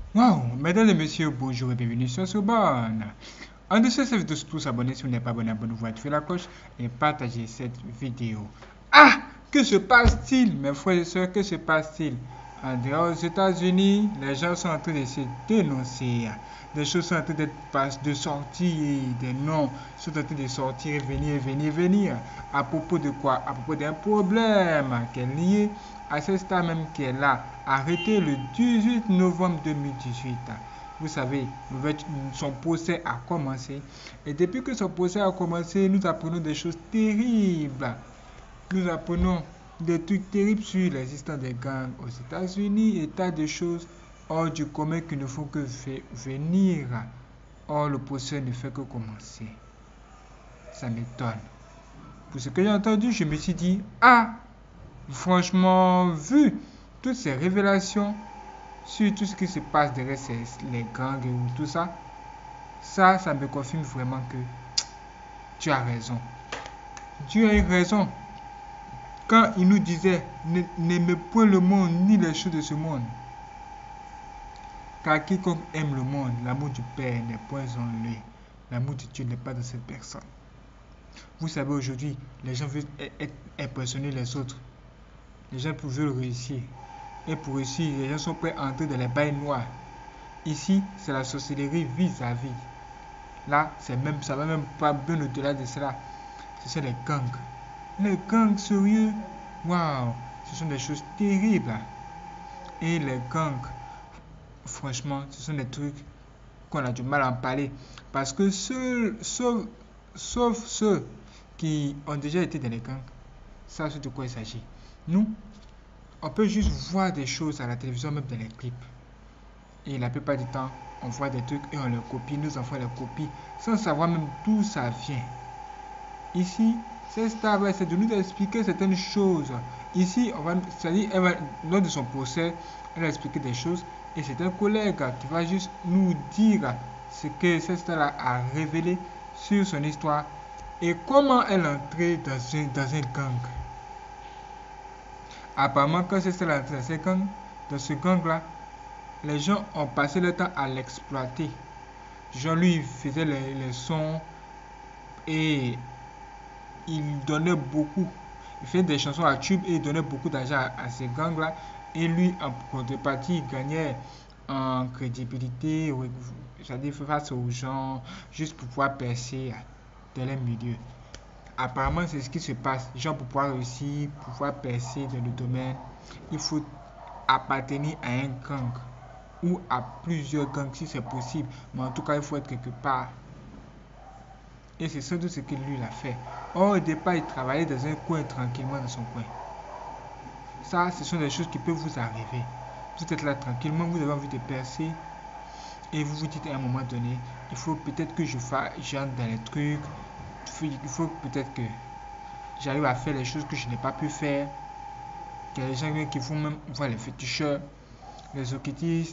Wow, mesdames et messieurs, bonjour et bienvenue sur Sorbonne. En dessous de cette vidéo, surtout s'abonner si vous n'êtes pas abonné, abonnez-vous, activez la cloche et partagez cette vidéo. Ah, que se passe-t-il, mes frères et sœurs, que se passe-t-il? En dehors aux États-Unis, les gens sont en train de se dénoncer. Des choses sont en train de sortir, des noms sont en train de sortir, venir. À propos de quoi? À propos d'un problème qui est lié à ce stade même qui est là, arrêté le 18 novembre 2018. Vous savez, son procès a commencé. Et depuis que son procès a commencé, nous apprenons des choses terribles. Nous apprenons des trucs terribles sur l'existence des gangs aux États-Unis et tas de choses hors du commun qui ne font que venir. Or, le procès ne fait que commencer. Ça m'étonne. Pour ce que j'ai entendu, je me suis dit, ah, franchement, vu toutes ces révélations sur tout ce qui se passe derrière les gangs et tout ça, ça me confirme vraiment que tu as raison. Tu as eu raison. Quand il nous disait, n'aimez point le monde ni les choses de ce monde. Car quiconque aime le monde, l'amour du Père n'est point en lui. L'amour de Dieu n'est pas dans cette personne. Vous savez, aujourd'hui, les gens veulent impressionner les autres. Les gens veulent réussir. Et pour réussir, les gens sont prêts à entrer dans les bails noirs. Ici, c'est la sorcellerie vis-à-vis. Là, ça va même pas bien au-delà de cela. Ce sont les gangs. Les gangs sérieux, waouh, ce sont des choses terribles. Et les gangs, franchement, ce sont des trucs qu'on a du mal à en parler. Parce que sauf ceux qui ont déjà été dans les gangs, savent de quoi il s'agit. Nous, on peut juste voir des choses à la télévision, même dans les clips. Et la plupart du temps, on voit des trucs et on les copie, nos enfants les copient, sans savoir même d'où ça vient. Ici, cette star va essayer de nous expliquer certaines choses. Ici, c'est-à-dire, lors de son procès, elle va expliquer des choses et c'est un collègue qui va juste nous dire ce que cette star a révélé sur son histoire et comment elle est entrée dans un gang. Apparemment, quand cette star est entrée dans ce gang-là, les gens ont passé le temps à l'exploiter. Jean-Louis faisait les sons et il donnait beaucoup. Il faisait des chansons à tube et il donnait beaucoup d'argent à ces gangs-là. Et lui, en contrepartie, il gagnait en crédibilité, c'est-à-dire face aux gens, juste pour pouvoir percer dans les milieux. Apparemment, c'est ce qui se passe. Genre, pour pouvoir réussir, pour pouvoir percer dans le domaine, il faut appartenir à un gang ou à plusieurs gangs si c'est possible. Mais en tout cas, il faut être quelque part. Et c'est sans doute ce que lui a fait. Or, au départ, il travaillait dans un coin tranquillement dans son coin. Ça, ce sont des choses qui peuvent vous arriver. Vous êtes là tranquillement, vous avez envie de percer. Et vous vous dites à un moment donné, il faut peut-être que j'entre dans les trucs. Il faut peut-être que j'arrive à faire les choses que je n'ai pas pu faire. Il y a des gens qui font même voir les féticheurs, les occultistes.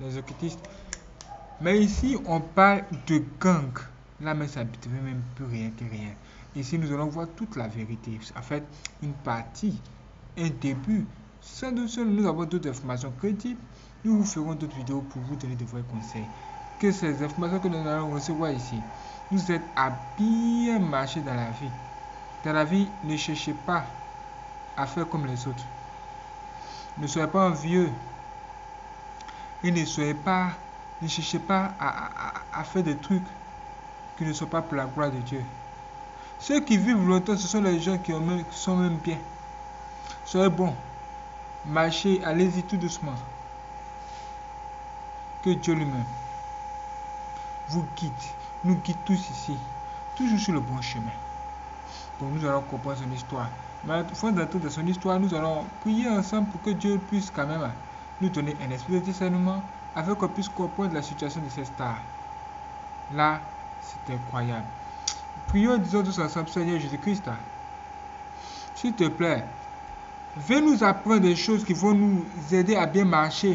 Mais ici, on parle de gang. Là, mais ça ne devient même plus rien que rien. Ici, nous allons voir toute la vérité. En fait, une partie, un début. Sans doute, nous avons d'autres informations crédibles. Nous vous ferons d'autres vidéos pour vous donner de vrais conseils. Que ces informations que nous allons recevoir ici nous aident à bien marcher dans la vie. Dans la vie, ne cherchez pas à faire comme les autres. Ne soyez pas envieux. Et ne cherchez pas à faire des trucs qui ne sont pas pour la gloire de Dieu. Ceux qui vivent longtemps, ce sont les gens qui sont même bien. Soyez bons. Marchez, allez-y tout doucement. Que Dieu lui-même vous guide, nous guide tous ici, toujours sur le bon chemin. Donc nous allons comprendre son histoire. Mais avant d'entrer dans son histoire, nous allons prier ensemble pour que Dieu puisse quand même nous donner un esprit de discernement afin qu'on puisse comprendre la situation de ces stars. Là, c'est incroyable. Prions, disons tous ensemble, Seigneur Jésus-Christ, s'il te plaît, viens nous apprendre des choses qui vont nous aider à bien marcher.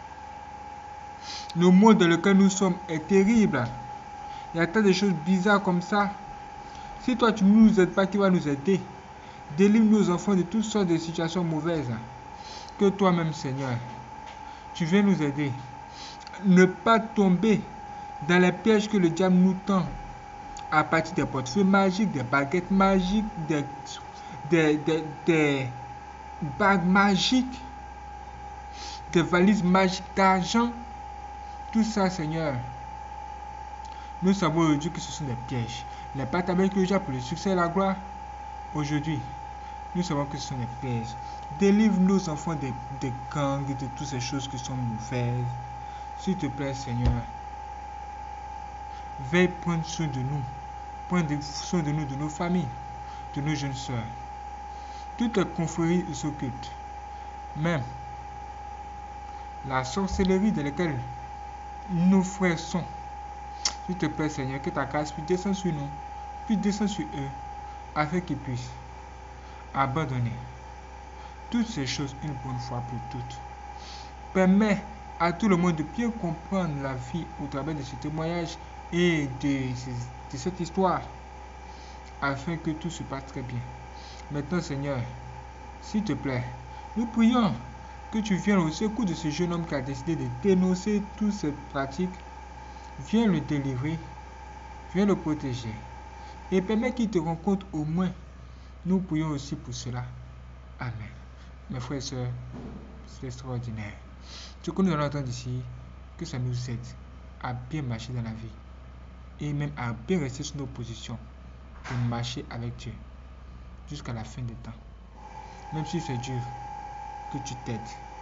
Le monde dans lequel nous sommes est terrible. Il y a tant de choses bizarres comme ça. Si toi tu ne nous aides pas, qui va nous aider? Délivre nos enfants de toutes sortes de situations mauvaises. Que toi-même, Seigneur, tu viens nous aider ne pas tomber dans les pièges que le diable nous tend à partir des portefeuilles magiques, des baguettes magiques, des bagues magiques, des valises magiques d'argent. Tout ça, Seigneur, nous savons aujourd'hui que ce sont des pièges. Les pactes avec le diable pour le succès et la gloire. Aujourd'hui, nous savons que ce sont des pièges. Délivre nos enfants des gangs et de toutes ces choses qui sont mauvaises. S'il te plaît, Seigneur, veille prendre soin de nous. Prendre soin de nous, de nos familles, de nos jeunes soeurs. Toutes les confréries s'occupent. Même la sorcellerie dans laquelle nos frères sont. S'il te plaît, Seigneur, que ta grâce puisse descendre sur nous, puis descendre sur eux, afin qu'ils puissent abandonner toutes ces choses une bonne fois pour toutes. Permets à tout le monde de bien comprendre la vie au travers de ce témoignage et de cette histoire, afin que tout se passe très bien. Maintenant, Seigneur, s'il te plaît, nous prions que tu viennes au secours de ce jeune homme qui a décidé de dénoncer toutes ces pratiques. Viens le délivrer, viens le protéger et permets qu'il te rencontre au moins. Nous prions aussi pour cela. Amen. Mes frères et sœurs, c'est extraordinaire. Ce que nous allons entendre ici, que ça nous aide à bien marcher dans la vie et même à bien rester sur nos positions pour marcher avec Dieu jusqu'à la fin des temps. Même si c'est dur, que tu t'aides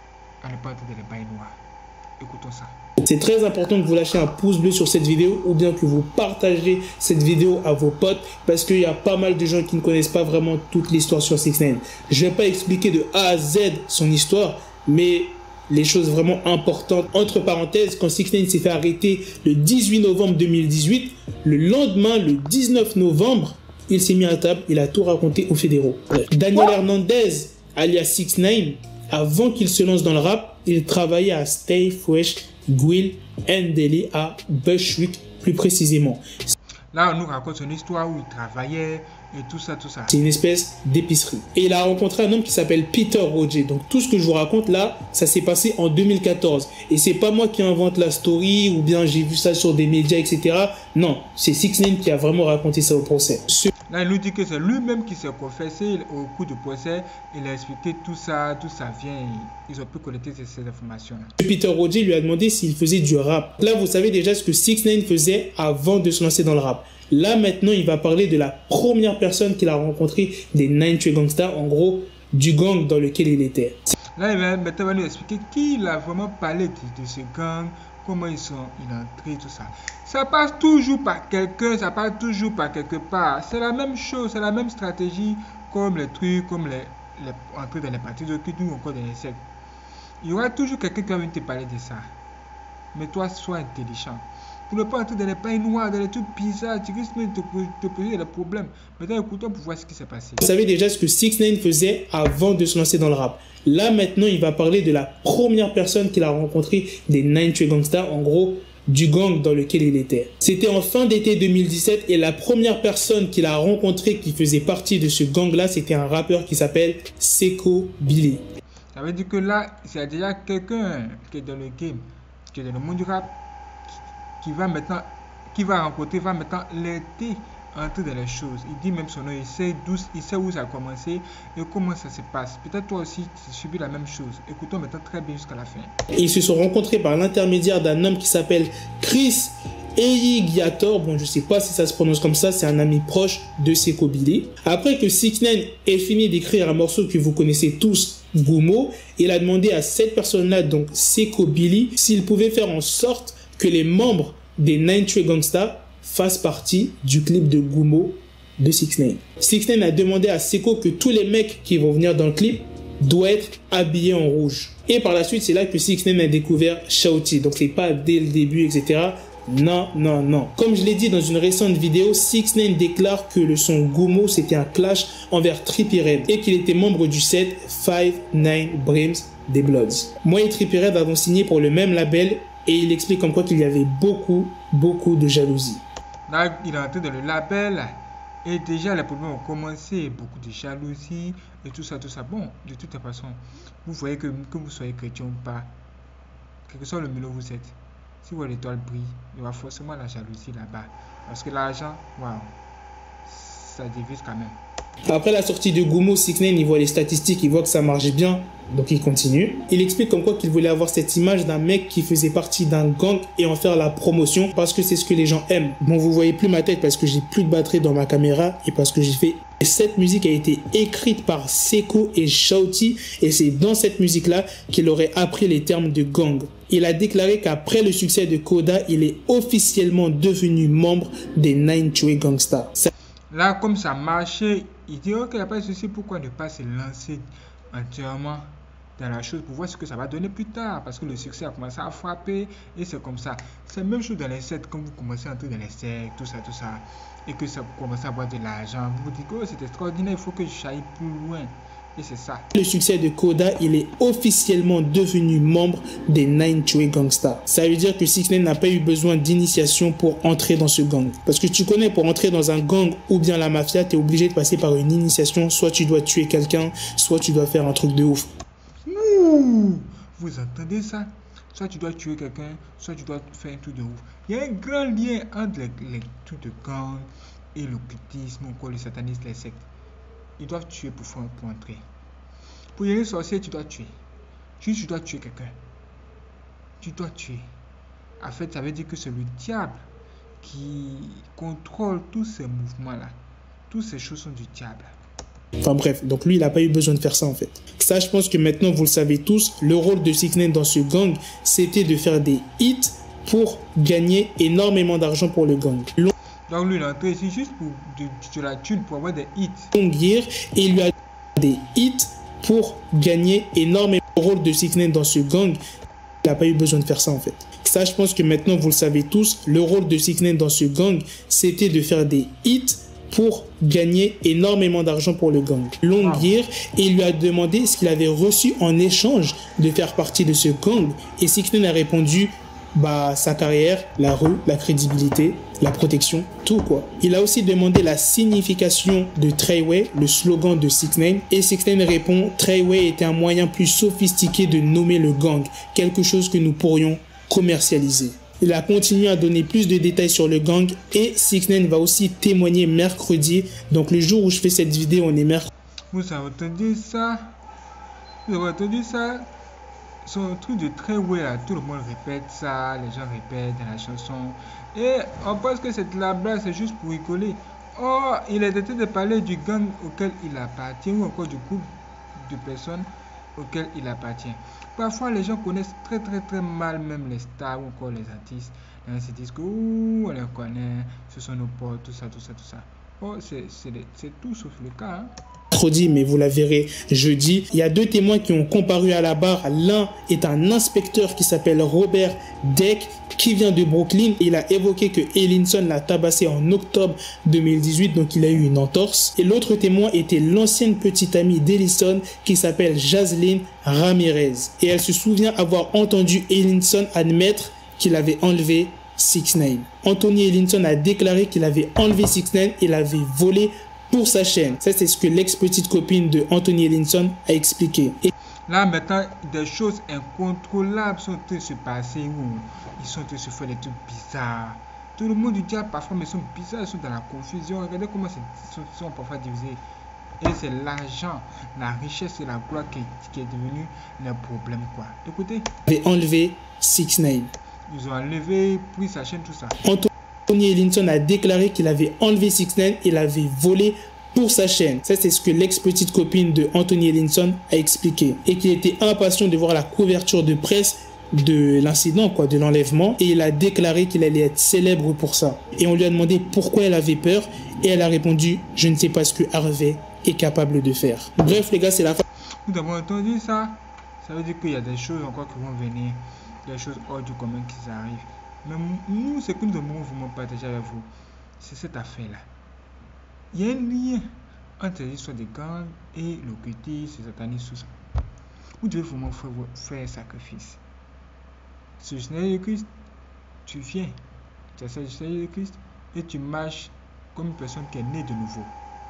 à ne pas entrer dans les bails noirs. Écoutons ça. C'est très important que vous lâchiez un pouce bleu sur cette vidéo ou bien que vous partagez cette vidéo à vos potes parce qu'il y a pas mal de gens qui ne connaissent pas vraiment toute l'histoire sur 6ix9ine. Je ne vais pas expliquer de A à Z son histoire, mais les choses vraiment importantes. Entre parenthèses, quand 6ix9ine s'est fait arrêter le 18 novembre 2018, le lendemain, le 19 novembre, il s'est mis à table, il a tout raconté aux fédéraux. Daniel Hernandez, alias 6ix9ine, avant qu'il se lance dans le rap, il travaillait à Stay Fresh Grill and Deli à Bushwick plus précisément. Là, on nous raconte son histoire où il travaillait et tout ça, tout ça. C'est une espèce d'épicerie. Et il a rencontré un homme qui s'appelle Peter Roger. Donc tout ce que je vous raconte là, ça s'est passé en 2014. Et c'est pas moi qui invente la story ou bien j'ai vu ça sur des médias, etc. Non, c'est 6ix9ine qui a vraiment raconté ça au procès. Là, il nous dit que c'est lui-même qui s'est confessé au cours du procès. Il a expliqué tout ça vient. Ils ont pu collecter ces informations-là. Peter Roger lui a demandé s'il faisait du rap. Là, vous savez déjà ce que 6ix9ine faisait avant de se lancer dans le rap. Là, maintenant, il va parler de la première personne qu'il a rencontrée des 9 Gangsta, en gros, du gang dans lequel il était. Là, il va maintenant nous expliquer qui il a vraiment parlé de ce gang, comment il est entré, tout ça. Ça passe toujours par quelqu'un, ça passe toujours par quelque part. C'est la même chose, c'est la même stratégie comme les trucs, comme les entrer dans les parties occultes ou encore dans les sectes. Il y aura toujours quelqu'un qui va venir te parler de ça. Mais toi, sois intelligent. Pour ne pas entrer dans les pains noirs, dans les trucs bizarres, tu risques de te poser des problèmes. Maintenant, écoutons pour voir ce qui s'est passé. Vous savez déjà ce que 6ix9ine faisait avant de se lancer dans le rap. Là, maintenant, il va parler de la première personne qu'il a rencontrée des 9 Gangsta, en gros, du gang dans lequel il était. C'était en fin d'été 2017 et la première personne qu'il a rencontrée qui faisait partie de ce gang-là, c'était un rappeur qui s'appelle Seco Billy. Ça veut dire que là, c'est déjà quelqu'un qui est dans le game, qui est dans le monde du rap, qui va maintenant l'aider à entrer dans les choses. Il dit même son nom, il sait où ça a commencé et comment ça se passe. Peut-être toi aussi, tu subis la même chose. Écoutons maintenant très bien jusqu'à la fin. Ils se sont rencontrés par l'intermédiaire d'un homme qui s'appelle Chris Eyigiator. Bon, je sais pas si ça se prononce comme ça, c'est un ami proche de Seco Billy. Après que 6ix9ine ait fini d'écrire un morceau que vous connaissez tous, Gummo, il a demandé à cette personne-là, donc Seco Billy, s'il pouvait faire en sorte que les membres des 9 Gangsta fassent partie du clip de Gummo de 6ix9ine. 6ix9ine a demandé à Seco que tous les mecs qui vont venir dans le clip doivent être habillés en rouge. Et par la suite, c'est là que 6ix9ine a découvert Shawty. Donc c'est pas dès le début, etc. Non, non, non. Comme je l'ai dit dans une récente vidéo, 6ix9ine déclare que le son Gummo c'était un clash envers Trippie Redd et qu'il était membre du set 5-9 Brims des Bloods. Moi et Trippie Redd avons signé pour le même label et il explique comme quoi qu'il y avait beaucoup de jalousie. Là, il est entré dans le label et déjà les problèmes ont commencé, beaucoup de jalousie et tout ça. Bon, de toute façon, vous voyez que vous soyez chrétien ou pas, quel que soit le milieu où vous êtes, Si votre étoile brille, il y aura forcément la jalousie là-bas. Parce que l'argent, waouh, ça divise quand même. Après la sortie de Gummo, 6ix9ine, il voit les statistiques, il voit que ça marche bien, donc il continue. Il explique comme quoi qu'il voulait avoir cette image d'un mec qui faisait partie d'un gang et en faire la promotion parce que c'est ce que les gens aiment. Bon, vous voyez plus ma tête parce que j'ai plus de batterie dans ma caméra et parce que j'ai fait... Cette musique a été écrite par Seko et Shawty et c'est dans cette musique-là qu'il aurait appris les termes de gang. Il a déclaré qu'après le succès de Koda, il est officiellement devenu membre des 9-2 Gangsta. Là, comme ça marchait, il dit ok, il n'y a pas de souci, pourquoi ne pas se lancer entièrement dans la chose pour voir ce que ça va donner plus tard, parce que le succès a commencé à frapper et c'est comme ça. C'est la même chose dans les sectes, quand vous commencez à entrer dans les sectes, tout ça, et que ça commence à avoir de l'argent, vous vous dites oh c'est extraordinaire, il faut que j'aille plus loin. Et c'est ça. Le succès de Koda, il est officiellement devenu membre des 9-2 Gangsta. Ça veut dire que 6ix9ine n'a pas eu besoin d'initiation pour entrer dans ce gang. Parce que tu connais, pour entrer dans un gang ou bien la mafia, tu es obligé de passer par une initiation. Soit tu dois tuer quelqu'un, soit tu dois faire un truc de ouf. Ouh, vous entendez ça? Soit tu dois tuer quelqu'un, soit tu dois faire un truc de ouf. Il y a un grand lien entre les trucs de gang et l'occultisme, ou encore le satanisme, les sectes. Ils doivent tuer pour entrer. Pour y aller sorcier, tu dois tuer. Juste, tu dois tuer quelqu'un. Tu dois tuer. En fait, ça veut dire que c'est le diable qui contrôle tous ces mouvements-là. Toutes ces choses sont du diable. Enfin bref, donc lui, il n'a pas eu besoin de faire ça en fait. Ça, je pense que maintenant, vous le savez tous, le rôle de 6ix9ine dans ce gang, c'était de faire des hits pour gagner énormément d'argent pour le gang. Donc lui, il est entré ici juste pour de la thune, pour avoir des hits. Et il lui a des hits pour gagner énormément. Le rôle de 6ix9ine dans ce gang, il n'a pas eu besoin de faire ça en fait. Ça, je pense que maintenant, vous le savez tous, le rôle de 6ix9ine dans ce gang, c'était de faire des hits pour gagner énormément d'argent pour le gang. Et il lui a demandé ce qu'il avait reçu en échange de faire partie de ce gang. Et 6ix9ine a répondu, bah, sa carrière, la rue, la crédibilité, la protection, tout quoi. Il a aussi demandé la signification de Treyway, le slogan de 6ix9ine. Et 6ix9ine répond, Treyway était un moyen plus sophistiqué de nommer le gang, quelque chose que nous pourrions commercialiser. Il a continué à donner plus de détails sur le gang et 6ix9ine va aussi témoigner mercredi. Donc le jour où je fais cette vidéo, on est mercredi. Vous avez entendu ça? Vous avez entendu ça? Son truc de Treyway là, tout le monde répète ça, les gens répètent dans la chanson. Et on pense que cette blabla c'est juste pour rigoler. Oh, il est en train de parler du gang auquel il appartient ou encore du groupe de personnes auquel il appartient. Parfois les gens connaissent très mal même les stars ou encore les artistes. Et ils se disent que on les connaît, ce sont nos potes, tout ça. Oh, c'est tout sauf le cas. Hein. Mercredi, mais vous la verrez jeudi. Il y a deux témoins qui ont comparu à la barre. L'un est un inspecteur qui s'appelle Robert Deck, qui vient de Brooklyn. Il a évoqué que Ellinson l'a tabassé en octobre 2018, donc il a eu une entorse. Et l'autre témoin était l'ancienne petite amie d'Ellison qui s'appelle Jaslyn Ramirez. Et elle se souvient avoir entendu Ellinson admettre qu'il avait enlevé 6ix9ine. Anthony Ellinson a déclaré qu'il avait enlevé 6ix9ine et l'avait volé pour sa chaîne. Ça, c'est ce que l'ex-petite copine de Anthony Ellinson a expliqué. Et là, maintenant, des choses incontrôlables sont en train de se passer où ils sont en train de se faire des trucs bizarres. Tout le monde du diable, parfois, mais ils sont bizarres, ils sont dans la confusion. Regardez comment ils sont parfois divisés. Et c'est l'argent, la richesse et la gloire qui est devenu le problème, quoi. Écoutez. Ils avaient enlevé 6ix9ine. Ils ont enlevé, pris sa chaîne, tout ça. Anthony Ellinson a déclaré qu'il avait enlevé 6ix9ine et l'avait volé pour sa chaîne. Ça, c'est ce que l'ex-petite copine de Anthony Ellinson a expliqué. Et qu'il était impatient de voir la couverture de presse de l'incident, quoi, de l'enlèvement. Et il a déclaré qu'il allait être célèbre pour ça. Et on lui a demandé pourquoi elle avait peur. Et elle a répondu, je ne sais pas ce que Harvey est capable de faire. Bref, les gars, c'est la fin. Vous avez entendu ça? Ça veut dire qu'il y a des choses encore qui vont venir. Des choses hors du commun qui arrivent. Mais nous, ce que nous devons vous partager avec vous, c'est cette affaire-là. Il y a un lien entre l'histoire des gangs et l'occultisme, le satanisme, tout ça. Vous devez vraiment faire un sacrifice. Si je n'ai de Christ, tu viens, tu as le Seigneur de Christ et tu marches comme une personne qui est née de nouveau.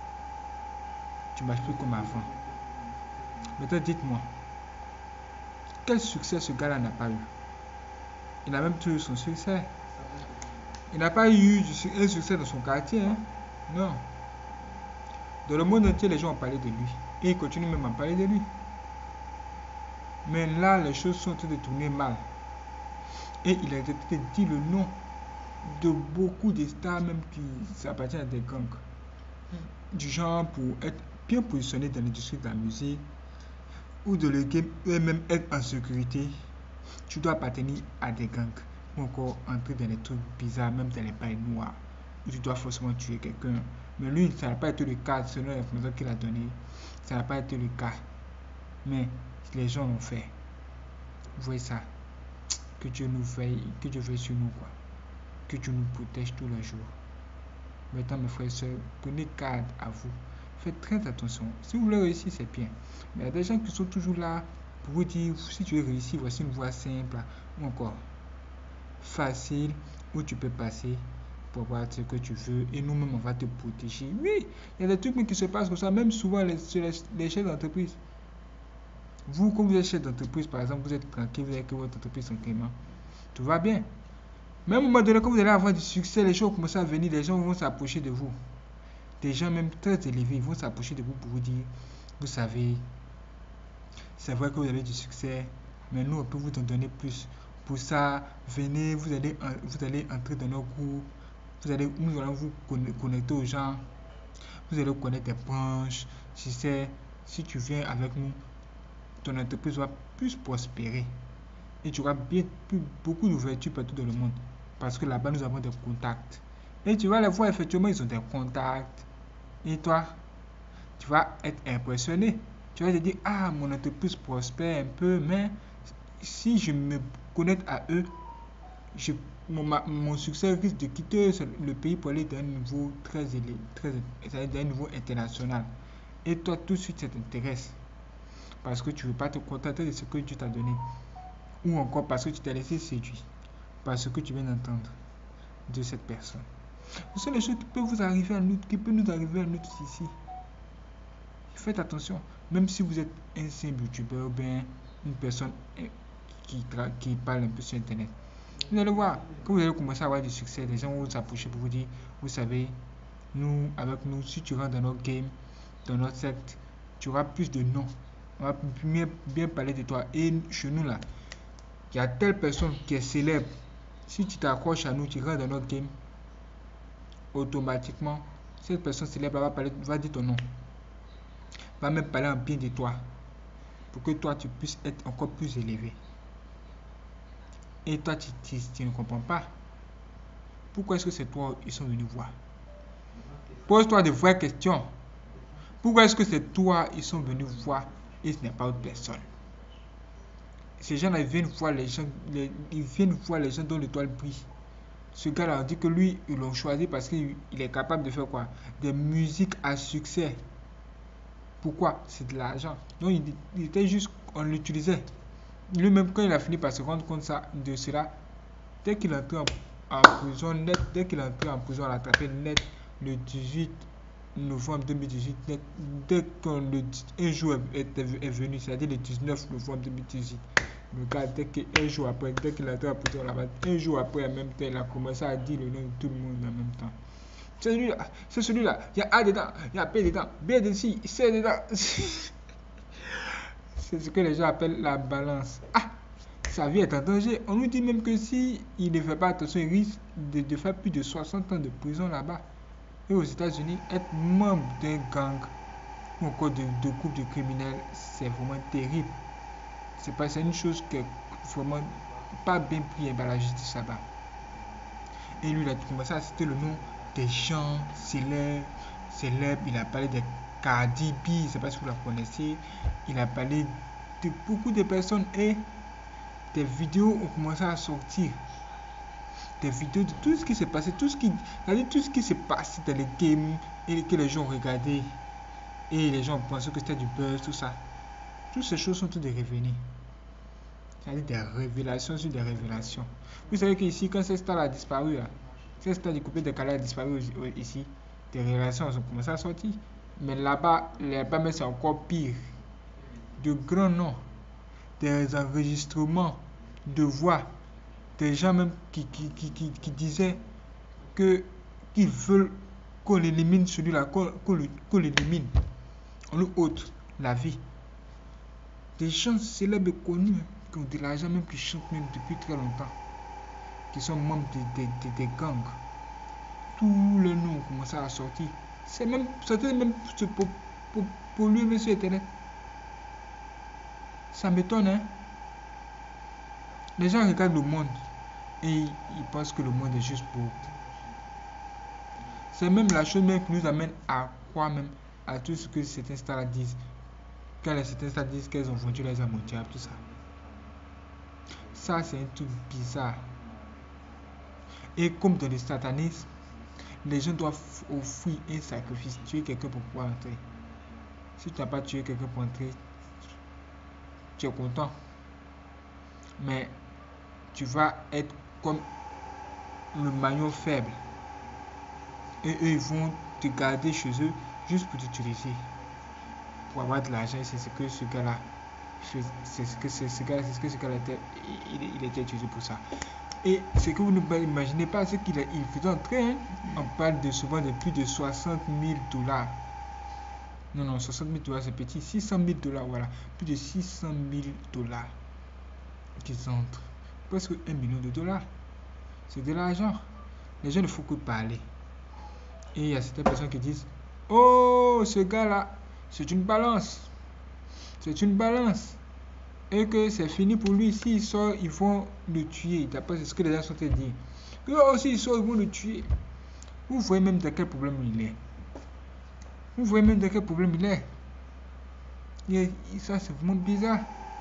Tu ne marches plus comme avant. Maintenant, dites-moi, quel succès ce gars-là n'a pas eu? Il a même eu son succès. Il n'a pas eu un succès dans son quartier. Hein? Non. Dans le monde entier, les gens ont parlé de lui. Et ils continuent même à parler de lui. Mais là, les choses sont en train de tourner mal. Et il a été dit le nom de beaucoup de stars même qui appartiennent à des gangs. Du genre pour être bien positionné dans l'industrie de la musique ou de le game et même être en sécurité, tu dois appartenir à des gangs ou encore entrer dans des trucs bizarres, même dans les bails noirs où tu dois forcément tuer quelqu'un. Mais lui, ça n'a pas été le cas selon l'information qu'il a donnée. Ça n'a pas été le cas. Mais les gens l'ont fait. Vous voyez ça? Que Dieu nous veille, que Dieu veille sur nous, quoi. Que Dieu nous protège tous les jours. Maintenant, mes frères et sœurs, prenez garde à vous. Faites très attention. Si vous voulez réussir, c'est bien. Mais il y a des gens qui sont toujours là pour vous dire, si tu veux réussir, voici une voie simple ou encore facile où tu peux passer pour voir ce que tu veux et nous-mêmes, on va te protéger. Oui, il y a des trucs qui se passent comme ça, même souvent les chefs d'entreprise. Vous, quand vous êtes chef d'entreprise, par exemple, vous êtes tranquille, vous avez que votre entreprise tranquillement. Tout va bien. Mais à un moment donné, quand vous allez avoir du succès, les gens vont commencer à venir, les gens vont s'approcher de vous. Des gens même très élevés vont s'approcher de vous pour vous dire, vous savez, c'est vrai que vous avez du succès, mais nous, on peut vous en donner plus. Pour ça, venez, vous allez entrer dans nos groupes, nous allons vous connecter aux gens, vous allez connaître des branches. Si tu viens avec nous, ton entreprise va plus prospérer. Et tu auras beaucoup d'ouverture partout dans le monde. Parce que là-bas, nous avons des contacts. Et tu vas les voir, effectivement, ils ont des contacts. Et toi, tu vas être impressionné. Tu vas te dire, ah, mon entreprise prospère un peu, mais si je me connecte à eux, mon succès risque de quitter le pays pour aller dans un niveau très élevé, dans un niveau international. Et toi, tout de suite, ça t'intéresse. Parce que tu ne veux pas te contenter de ce que Dieu t'a donné. Ou encore parce que tu t'es laissé séduire par ce que tu viens d'entendre de cette personne. Ce sont les choses qui peuvent nous arriver à nous ici. Faites attention, même si vous êtes un simple youtubeur ou bien une personne qui parle un peu sur internet. Vous allez voir, quand vous allez commencer à avoir du succès, les gens vont vous approcher pour vous dire, vous savez, avec nous, si tu rentres dans notre game, dans notre secte, tu auras plus de noms. On va bien parler de toi. Et chez nous là, il y a telle personne qui est célèbre. Si tu t'accroches à nous, tu rentres dans notre game, automatiquement, cette personne célèbre va dire ton nom. Va même parler en bien de toi. Pour que toi, tu puisses être encore plus élevé. Et toi, tu ne comprends pas. Pourquoi est-ce que c'est toi ils sont venus voir? Pose-toi de vraies questions. Pourquoi est-ce que c'est toi ils sont venus voir et ce n'est pas autre personne? Ces gens-là, ils viennent voir les gens dont l'étoile brille. Ce gars-là, on dit que lui, ils l'ont choisi parce qu'il est capable de faire quoi? Des musiques à succès. Pourquoi? C'est de l'argent. Donc, il était juste, on l'utilisait. Lui-même, quand il a fini par se rendre compte de cela, dès qu'il est entré en prison, on l'a attrapé net le 18 novembre 2018, net, dès qu'un jour est venu, c'est-à-dire le 19 novembre 2018. Le gars, un jour après, dès qu'il a été en prison là-bas, un jour après, en même temps, il a commencé à dire le nom de tout le monde en même temps. C'est celui-là, il y a A dedans, il y a P dedans, B dessus, C dedans. C'est ce que les gens appellent la balance. Ah, sa vie est en danger. On nous dit même que si il ne fait pas attention, il risque de faire plus de 60 ans de prison là-bas. Et aux États-Unis, être membre d'un gang ou encore de groupes de criminels, c'est vraiment terrible. C'est une chose qui est vraiment pas bien pris par la justice là-bas. Et lui, il a commencé à citer le nom des gens célèbres. Il a parlé de Cardi B, je ne sais pas si vous la connaissez. Il a parlé de beaucoup de personnes et des vidéos ont commencé à sortir. Des vidéos de tout ce qui s'est passé, tout ce qui s'est passé dans les games et que les gens ont regardé. Et les gens pensaient que c'était du buzz, tout ça. Toutes ces choses sont toutes des revenus. C'est-à-dire des révélations sur des révélations. Vous savez qu'ici, quand cette star a disparu, cette star du coupé de Calais a disparu ici, des révélations ont commencé à sortir. Mais là-bas, c'est encore pire. De grands noms, des enregistrements de voix, des gens même qui disaient qu'ils veulent qu'on élimine celui-là, qu'on l'élimine. On lui ôte la vie. Des gens célèbres et connus qui ont de l'argent, même qui chantent même depuis très longtemps, qui sont membres des gangs. Tous les noms ont commencé à sortir. C'est même sorti même pour lui, monsieur Internet. Ça m'étonne, hein. Les gens regardent le monde et ils pensent que le monde est juste pour. C'est même la chose même qui nous amène à croire même à tout ce que certains stars disent. Quand certains stars disent qu'elles ont vendu les armes mondiales, tout ça. Ça, c'est un truc bizarre. Et comme dans le satanisme, les gens doivent offrir un sacrifice, tuer quelqu'un pour pouvoir entrer. Si tu n'as pas tué quelqu'un pour entrer, tu es content. Mais tu vas être comme le maillon faible. Et eux, ils vont te garder chez eux juste pour t'utiliser. Pour avoir de l'argent. C'est ce que ce gars-là faisait. C'est ce que ce gars-là était. Il était utilisé pour ça. Et ce que vous n'imaginez pas, c'est qu'il faisait entrer. Hein. On parle souvent de plus de 60 000 $. Non, 60 000 $, c'est petit. 600 000 $, voilà. Plus de 600 000 $ qui entrent. Presque $1 million. C'est de l'argent. Les gens ne font que parler. Et il y a certaines personnes qui disent: oh, ce gars-là, c'est une balance. C'est une balance. Et que c'est fini pour lui. S'il sort, ils vont le tuer. D'après ce que les gens sont en train de dire. Oh, s'il sort, ils vont le tuer. Vous voyez même dans quel problème il est. Vous voyez même dans quel problème il est. Et ça, c'est vraiment bizarre.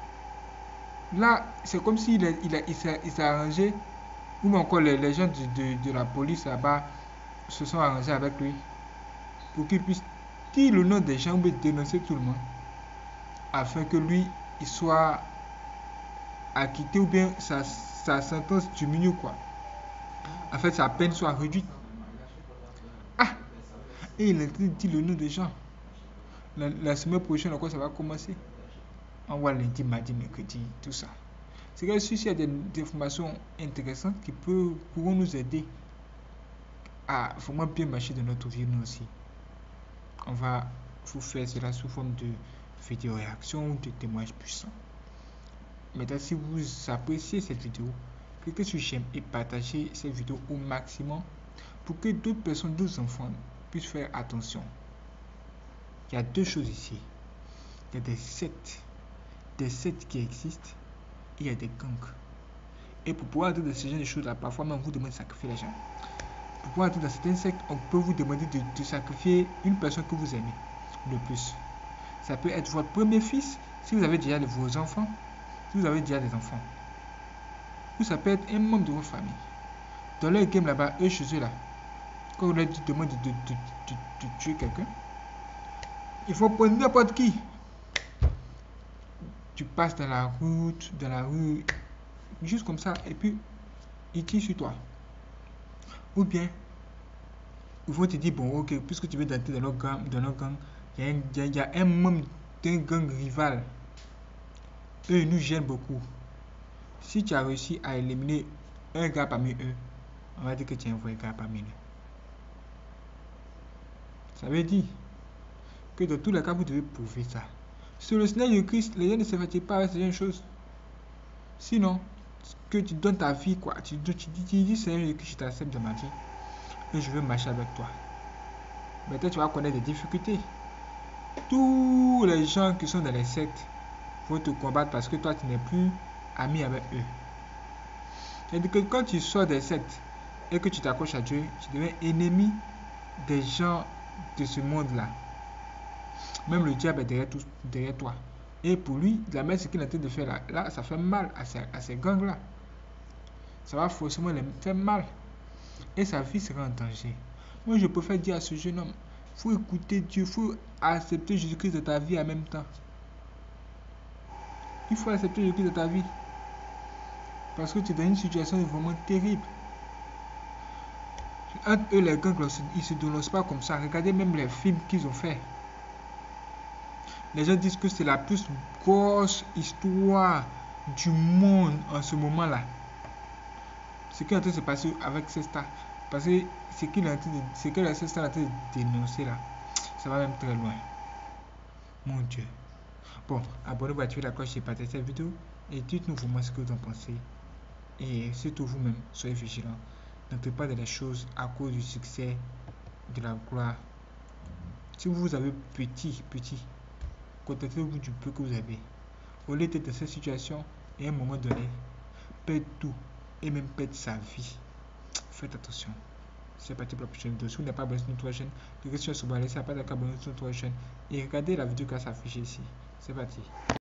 Là, c'est comme s'il s'est arrangé. Ou encore les gens de la police là-bas se sont arrangés avec lui. Pour qu'il puisse dire le nom des gens ou dénoncer tout le monde. Afin que lui, il soit acquitté ou bien sa sentence diminue quoi. En fait, sa peine soit réduite. Ah! Et il a dit le nom des gens. La semaine prochaine, encore, ça va commencer. On voit lundi, mardi, mercredi, tout ça. C'est que si il y a des informations intéressantes qui pourront nous aider à vraiment bien marcher dans notre vie, nous aussi. On va vous faire cela sous forme de vidéo réaction ou de témoignages puissants. Maintenant, si vous appréciez cette vidéo, cliquez sur j'aime et partagez cette vidéo au maximum pour que d'autres personnes, d'autres enfants puissent faire attention. Il y a deux choses ici. Il y a des sectes qui existent et il y a des gangs. Et pour pouvoir entrer dans ce genre de choses là, parfois même vous demandez de sacrifier les gens. Pour pouvoir entrer dans certains sectes, on peut vous demander de sacrifier une personne que vous aimez le plus. Ça peut être votre premier fils, si vous avez déjà vos enfants, si vous avez déjà des enfants. Ou ça peut être un membre de votre famille. Dans leur game là-bas, eux chez eux là, quand on leur demande de tuer quelqu'un, il faut prendre n'importe qui. Tu passes dans la rue, juste comme ça, et puis ils tirent sur toi. Ou bien, ils vont te dire, bon, ok, puisque tu veux entrer dans leur gang, il y a un membre d'un gang rival. Eux, ils nous gênent beaucoup. Si tu as réussi à éliminer un gars parmi eux, on va dire que tu es un vrai gars parmi eux. Ça veut dire que dans tous les cas, vous devez prouver ça. Sur le Seigneur de Christ, les gens ne se fatiguent pas avec ces choses. Sinon, que tu donnes ta vie, quoi. Tu dis, Seigneur de Christ, je t'accepte dans ma vie. Et je veux marcher avec toi. Maintenant, tu vas connaître des difficultés. Tous les gens qui sont dans les sectes vont te combattre parce que toi, tu n'es plus ami avec eux. C'est-à-dire que quand tu sors des sectes et que tu t'accroches à Dieu, tu deviens ennemi des gens de ce monde-là. Même le diable est derrière toi. Et pour lui, la même ce qu'il est en train de faire là, ça fait mal à ces gangs-là. Ça va forcément les faire mal. Et sa vie sera en danger. Moi, je préfère dire à ce jeune homme, il faut écouter Dieu, il faut accepter Jésus-Christ de ta vie en même temps. Il faut accepter Jésus-Christ de ta vie. Parce que tu es dans une situation vraiment terrible. Entre eux, les gangs, ils ne se dénoncent pas comme ça. Regardez même les films qu'ils ont fait. Les gens disent que c'est la plus grosse histoire du monde en ce moment-là. ce qui est en train de se passer avec ces stars. Parce que ce que la star est en train de dénoncer là, ça va même très loin. Mon Dieu. Bon, abonnez-vous, activez la cloche et partagez cette vidéo. Et dites-nous vraiment ce que vous en pensez. Et surtout vous-même, soyez vigilants. N'entrez pas dans les choses à cause du succès, de la gloire. Si vous avez petit, contentez-vous du peu que vous avez. Au lieu d'être dans cette situation, et à un moment donné, perdre tout et même perdre sa vie. Faites attention. C'est parti pour la prochaine vidéo. Si vous n'êtes pas abonné sur notre chaîne, cliquez sur ce bouton, laissez pas d'abonner sur notre chaîne et regardez la vidéo qui s'affiche ici. C'est parti.